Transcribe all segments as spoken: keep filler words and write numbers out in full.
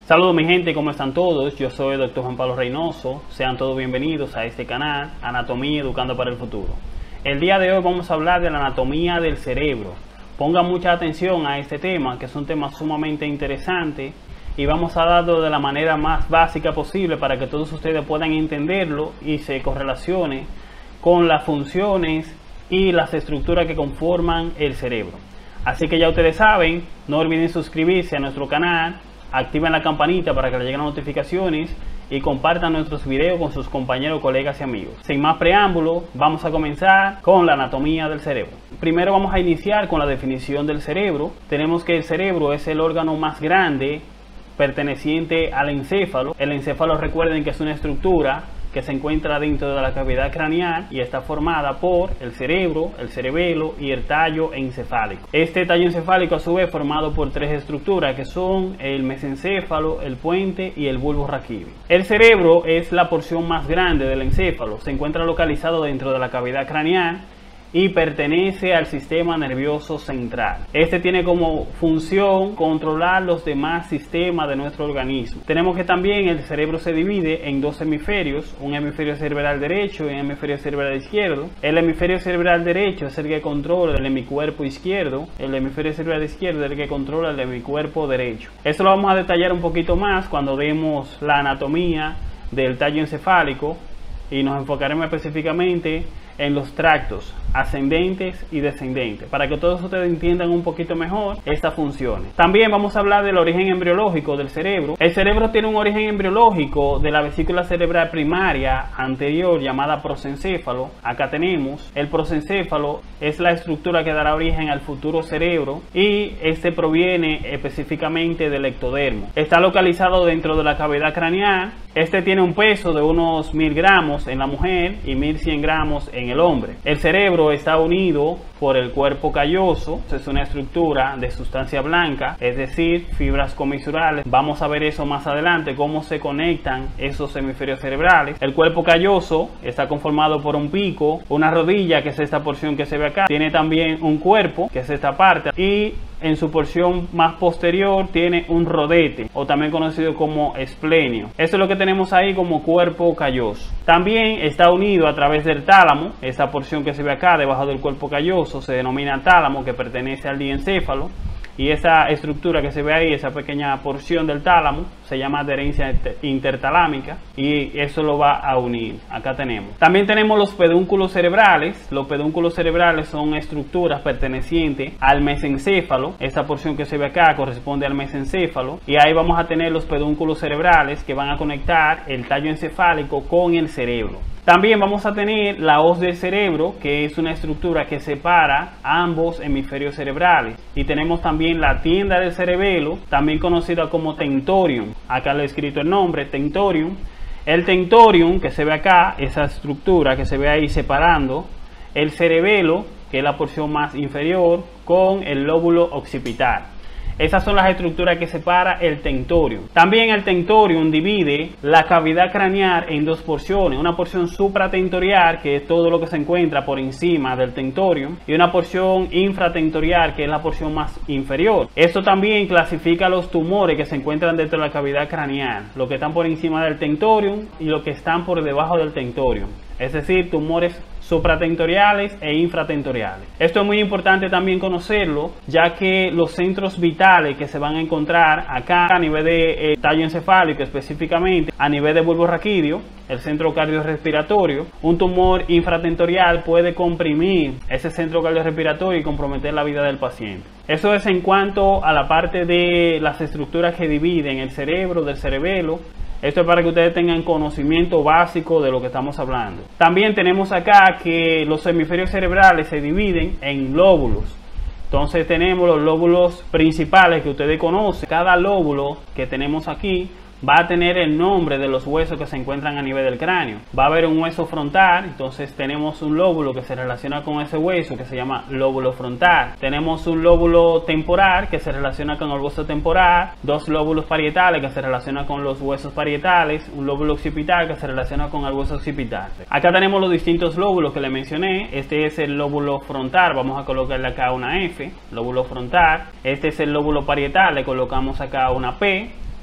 Saludos mi gente, ¿cómo están todos? Yo soy el doctor Juan Pablo Reynoso. Sean todos bienvenidos a este canal, Anatomía Educando para el Futuro. El día de hoy vamos a hablar de la anatomía del cerebro. Pongan mucha atención a este tema, que es un tema sumamente interesante, y vamos a darlo de la manera más básica posible para que todos ustedes puedan entenderlo y se correlacione con las funciones y las estructuras que conforman el cerebro. Así que ya ustedes saben, no olviden suscribirse a nuestro canal, activen la campanita para que les lleguen las notificaciones y compartan nuestros videos con sus compañeros, colegas y amigos. Sin más preámbulo, vamos a comenzar con la anatomía del cerebro. Primero vamos a iniciar con la definición del cerebro. Tenemos que el cerebro es el órgano más grande perteneciente al encéfalo. El encéfalo, recuerden que es una estructura que se encuentra dentro de la cavidad craneal y está formada por el cerebro, el cerebelo y el tallo encefálico. Este tallo encefálico a su vez formado por tres estructuras que son el mesencéfalo, el puente y el bulbo raquídeo. El cerebro es la porción más grande del encéfalo, se encuentra localizado dentro de la cavidad craneal y pertenece al sistema nervioso central. Este tiene como función controlar los demás sistemas de nuestro organismo. Tenemos que también el cerebro se divide en dos hemisferios, un hemisferio cerebral derecho y un hemisferio cerebral izquierdo. El hemisferio cerebral derecho es el que controla el hemicuerpo izquierdo, el hemisferio cerebral izquierdo es el que controla el hemicuerpo derecho. Esto lo vamos a detallar un poquito más cuando demos la anatomía del tallo encefálico y nos enfocaremos específicamente en los tractos ascendentes y descendentes, para que todos ustedes entiendan un poquito mejor estas funciones. También vamos a hablar del origen embriológico del cerebro. El cerebro tiene un origen embriológico de la vesícula cerebral primaria anterior llamada prosencéfalo. Acá tenemos el prosencéfalo, es la estructura que dará origen al futuro cerebro y este proviene específicamente del ectodermo. Está localizado dentro de la cavidad craneal. Este tiene un peso de unos mil gramos en la mujer y mil cien gramos en el hombre. El cerebro está unido por el cuerpo calloso, es una estructura de sustancia blanca, es decir, fibras comisurales. Vamos a ver eso más adelante, cómo se conectan esos hemisferios cerebrales. El cuerpo calloso está conformado por un pico, una rodilla, que es esta porción que se ve acá. Tiene también un cuerpo, que es esta parte, y en su porción más posterior tiene un rodete, o también conocido como esplenio. Esto es lo que tenemos ahí como cuerpo calloso. También está unido a través del tálamo. Esta porción que se ve acá debajo del cuerpo calloso se denomina tálamo, que pertenece al diencéfalo. Y esa estructura que se ve ahí, esa pequeña porción del tálamo, se llama adherencia intertalámica y eso lo va a unir. Acá tenemos. También tenemos los pedúnculos cerebrales. Los pedúnculos cerebrales son estructuras pertenecientes al mesencéfalo. Esa porción que se ve acá corresponde al mesencéfalo. Y ahí vamos a tener los pedúnculos cerebrales que van a conectar el tallo encefálico con el cerebro. También vamos a tener la hoz del cerebro, que es una estructura que separa ambos hemisferios cerebrales. Y tenemos también la tienda del cerebelo, también conocida como tentorium. Acá le he escrito el nombre, tentorium. El tentorium, que se ve acá, esa estructura que se ve ahí separando el cerebelo, que es la porción más inferior, con el lóbulo occipital. Esas son las estructuras que separa el tentorium. También el tentorium divide la cavidad craneal en dos porciones. Una porción supratentorial, que es todo lo que se encuentra por encima del tentorium, y una porción infratentorial, que es la porción más inferior. Esto también clasifica los tumores que se encuentran dentro de la cavidad craneal, los que están por encima del tentorium y los que están por debajo del tentorium. Es decir, tumores supratentoriales e infratentoriales. Esto es muy importante también conocerlo, ya que los centros vitales que se van a encontrar acá a nivel de eh, tallo encefálico, específicamente a nivel de bulbo raquídeo, el centro cardiorrespiratorio, un tumor infratentorial puede comprimir ese centro cardiorrespiratorio y comprometer la vida del paciente. Eso es en cuanto a la parte de las estructuras que dividen el cerebro del cerebelo. Esto es para que ustedes tengan conocimiento básico de lo que estamos hablando. También tenemos acá que los hemisferios cerebrales se dividen en lóbulos. Entonces tenemos los lóbulos principales que ustedes conocen. Cada lóbulo que tenemos aquí va a tener el nombre de los huesos que se encuentran a nivel del cráneo. Va a haber un hueso frontal, entonces tenemos un lóbulo que se relaciona con ese hueso que se llama lóbulo frontal. Tenemos un lóbulo temporal que se relaciona con el hueso temporal, dos lóbulos parietales que se relacionan con los huesos parietales, un lóbulo occipital que se relaciona con el hueso occipital. Acá tenemos los distintos lóbulos que le mencioné. Este es el lóbulo frontal, vamos a colocarle acá una F, lóbulo frontal. Este es el lóbulo parietal, le colocamos acá una P.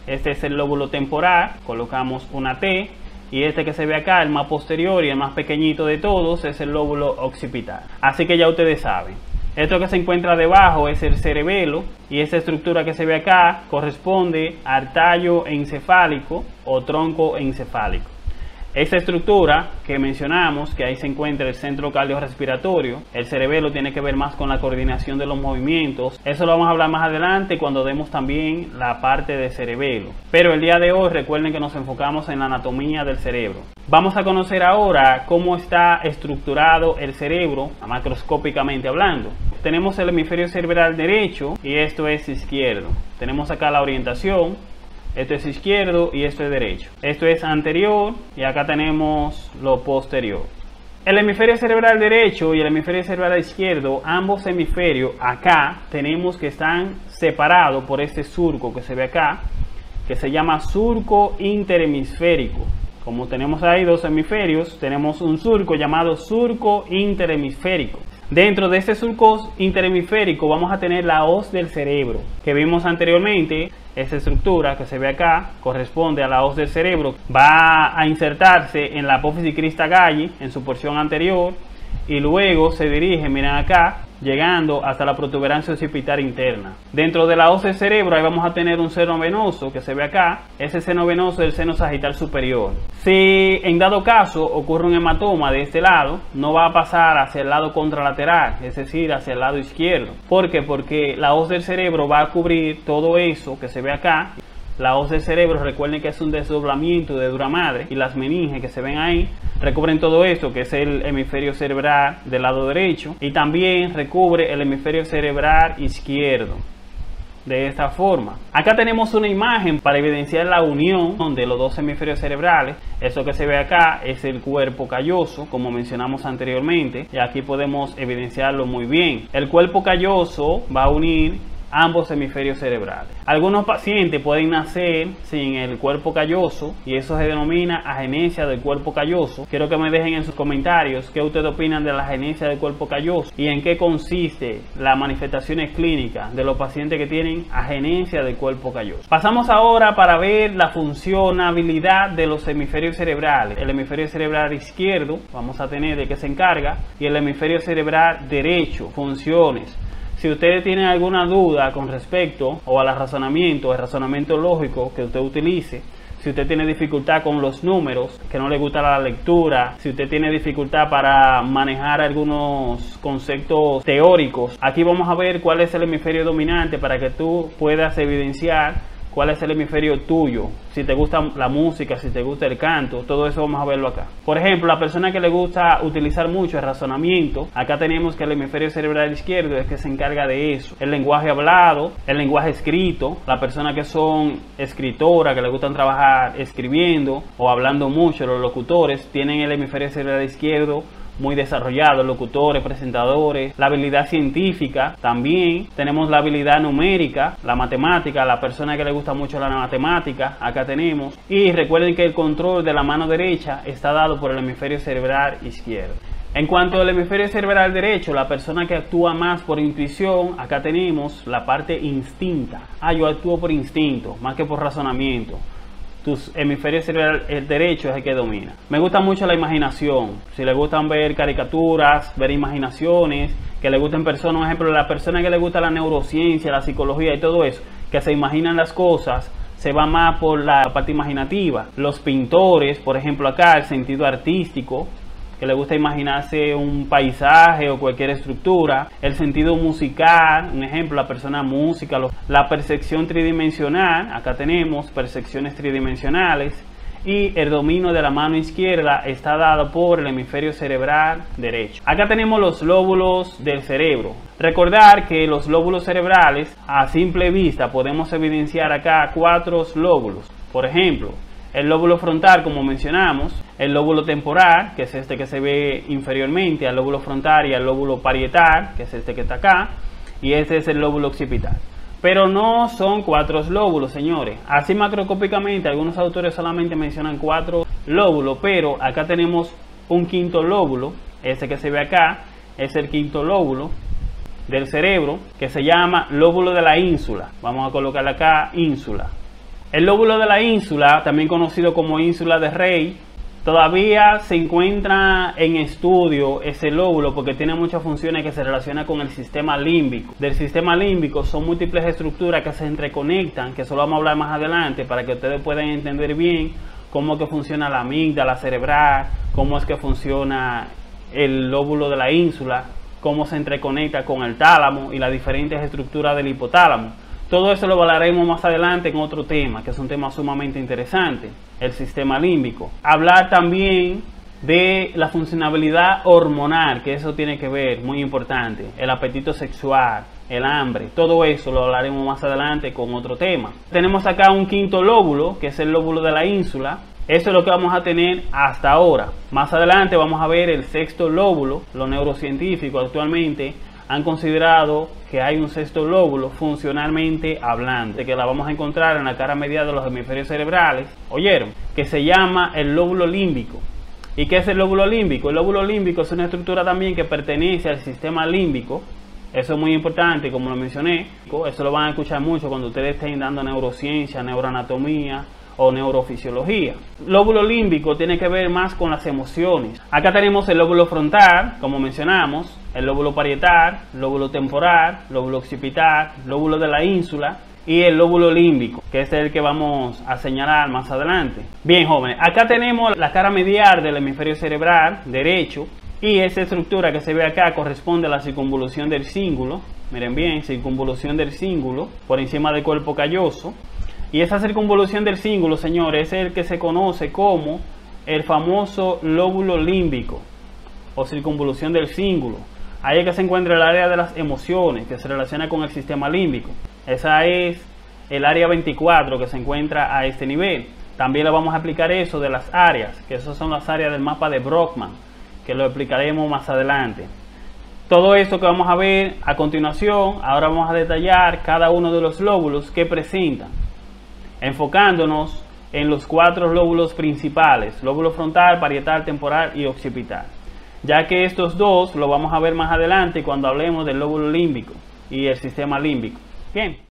Este es el lóbulo temporal, colocamos una T. Y este que se ve acá, el más posterior y el más pequeñito de todos, es el lóbulo occipital. Así que ya ustedes saben. Esto que se encuentra debajo es el cerebelo, y esta estructura que se ve acá corresponde al tallo encefálico o tronco encefálico. Esta estructura que mencionamos, que ahí se encuentra el centro cardiorrespiratorio, el cerebelo tiene que ver más con la coordinación de los movimientos. Eso lo vamos a hablar más adelante cuando demos también la parte de cerebelo. Pero el día de hoy recuerden que nos enfocamos en la anatomía del cerebro. Vamos a conocer ahora cómo está estructurado el cerebro, macroscópicamente hablando. Tenemos el hemisferio cerebral derecho y esto es izquierdo. Tenemos acá la orientación. Esto es izquierdo y esto es derecho. Esto es anterior y acá tenemos lo posterior. El hemisferio cerebral derecho y el hemisferio cerebral izquierdo, ambos hemisferios acá tenemos que están separados por este surco que se ve acá, que se llama surco interhemisférico. Como tenemos ahí dos hemisferios, tenemos un surco llamado surco interhemisférico. Dentro de este surco interhemisférico vamos a tener la hoz del cerebro que vimos anteriormente. Esta estructura que se ve acá corresponde a la hoz del cerebro. Va a insertarse en la apófisis crista galli en su porción anterior y luego se dirige, miren acá, llegando hasta la protuberancia occipital interna. Dentro de la hoz del cerebro ahí vamos a tener un seno venoso que se ve acá. Ese seno venoso es el seno sagital superior. Si en dado caso ocurre un hematoma de este lado, no va a pasar hacia el lado contralateral, es decir, hacia el lado izquierdo. ¿Por qué? Porque la hoz del cerebro va a cubrir todo eso que se ve acá. La hoz del cerebro, recuerden que es un desdoblamiento de dura madre, y las meninges que se ven ahí recubren todo esto, que es el hemisferio cerebral del lado derecho, y también recubre el hemisferio cerebral izquierdo. De esta forma, acá tenemos una imagen para evidenciar la unión de los dos hemisferios cerebrales. Eso que se ve acá es el cuerpo calloso, como mencionamos anteriormente, y aquí podemos evidenciarlo muy bien. El cuerpo calloso va a unir ambos hemisferios cerebrales. Algunos pacientes pueden nacer sin el cuerpo calloso y eso se denomina agenesia del cuerpo calloso. Quiero que me dejen en sus comentarios qué ustedes opinan de la agenesia del cuerpo calloso y en qué consiste las manifestaciones clínicas de los pacientes que tienen agenesia del cuerpo calloso. Pasamos ahora para ver la funcionabilidad de los hemisferios cerebrales. El hemisferio cerebral izquierdo vamos a tener de qué se encarga y el hemisferio cerebral derecho, funciones. Si ustedes tienen alguna duda con respecto o al razonamiento, el razonamiento lógico que usted utilice, si usted tiene dificultad con los números, que no le gusta la lectura, si usted tiene dificultad para manejar algunos conceptos teóricos, aquí vamos a ver cuál es el hemisferio dominante para que tú puedas evidenciar cuál es el hemisferio tuyo. Si te gusta la música, si te gusta el canto, todo eso vamos a verlo acá. Por ejemplo, la persona que le gusta utilizar mucho el razonamiento, acá tenemos que el hemisferio cerebral izquierdo es que se encarga de eso. El lenguaje hablado, el lenguaje escrito, las personas que son escritoras, que le gustan trabajar escribiendo o hablando mucho, los locutores, tienen el hemisferio cerebral izquierdo muy desarrollado, locutores, presentadores. La habilidad científica, también tenemos la habilidad numérica, la matemática, la persona que le gusta mucho la matemática, acá tenemos. Y recuerden que el control de la mano derecha está dado por el hemisferio cerebral izquierdo. En cuanto al hemisferio cerebral derecho, la persona que actúa más por intuición, acá tenemos la parte instinta. Ah, yo actúo por instinto, más que por razonamiento. Tu hemisferio cerebral el derecho es el que domina. Me gusta mucho la imaginación. Si le gustan ver caricaturas, ver imaginaciones, que le gusten personas, por ejemplo, la persona que le gusta la neurociencia, la psicología y todo eso, que se imaginan las cosas, se va más por la parte imaginativa. Los pintores, por ejemplo, acá el sentido artístico, que le gusta imaginarse un paisaje o cualquier estructura. El sentido musical, un ejemplo, la persona música, la percepción tridimensional, acá tenemos percepciones tridimensionales, y el dominio de la mano izquierda está dado por el hemisferio cerebral derecho. Acá tenemos los lóbulos del cerebro. Recordar que los lóbulos cerebrales, a simple vista, podemos evidenciar acá cuatro lóbulos. Por ejemplo, el lóbulo frontal, como mencionamos, el lóbulo temporal, que es este que se ve inferiormente al lóbulo frontal y al lóbulo parietal, que es este que está acá, y este es el lóbulo occipital. Pero no son cuatro lóbulos, señores. Así macroscópicamente, algunos autores solamente mencionan cuatro lóbulos, pero acá tenemos un quinto lóbulo, ese que se ve acá, es el quinto lóbulo del cerebro, que se llama lóbulo de la ínsula. Vamos a colocarle acá ínsula. El lóbulo de la ínsula, también conocido como ínsula de Rey, todavía se encuentra en estudio ese lóbulo porque tiene muchas funciones que se relacionan con el sistema límbico. Del sistema límbico son múltiples estructuras que se entreconectan, que eso lo vamos a hablar más adelante para que ustedes puedan entender bien cómo es que funciona la amígdala cerebral, cómo es que funciona el lóbulo de la ínsula, cómo se entreconecta con el tálamo y las diferentes estructuras del hipotálamo. Todo eso lo hablaremos más adelante en otro tema, que es un tema sumamente interesante, el sistema límbico. Hablar también de la funcionabilidad hormonal, que eso tiene que ver, muy importante, el apetito sexual, el hambre, todo eso lo hablaremos más adelante con otro tema. Tenemos acá un quinto lóbulo, que es el lóbulo de la ínsula. Eso es lo que vamos a tener hasta ahora. Más adelante vamos a ver el sexto lóbulo. Los neurocientíficos actualmente han considerado que hay un sexto lóbulo funcionalmente hablando, que la vamos a encontrar en la cara medial de los hemisferios cerebrales, ¿oyeron? Que se llama el lóbulo límbico. ¿Y qué es el lóbulo límbico? El lóbulo límbico es una estructura también que pertenece al sistema límbico. Eso es muy importante, como lo mencioné. Eso lo van a escuchar mucho cuando ustedes estén dando neurociencia, neuroanatomía o neurofisiología. Lóbulo límbico tiene que ver más con las emociones. Acá tenemos el lóbulo frontal, como mencionamos, el lóbulo parietal, lóbulo temporal, lóbulo occipital, lóbulo de la ínsula y el lóbulo límbico, que es el que vamos a señalar más adelante. Bien, jóvenes, acá tenemos la cara medial del hemisferio cerebral derecho y esa estructura que se ve acá corresponde a la circunvolución del cíngulo. Miren bien, circunvolución del cíngulo por encima del cuerpo calloso. Y esa circunvolución del cíngulo, señores, es el que se conoce como el famoso lóbulo límbico o circunvolución del cíngulo. Ahí es que se encuentra el área de las emociones, que se relaciona con el sistema límbico. Esa es el área veinticuatro que se encuentra a este nivel. También le vamos a explicar eso de las áreas, que esas son las áreas del mapa de Brockman, que lo explicaremos más adelante. Todo esto que vamos a ver a continuación, ahora vamos a detallar cada uno de los lóbulos que presentan, enfocándonos en los cuatro lóbulos principales: lóbulo frontal, parietal, temporal y occipital, ya que estos dos lo vamos a ver más adelante cuando hablemos del lóbulo límbico y el sistema límbico. Bien.